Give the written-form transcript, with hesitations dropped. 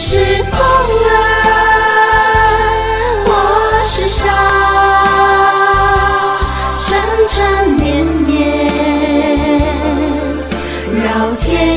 是风儿，我是沙，缠缠绵绵，绕天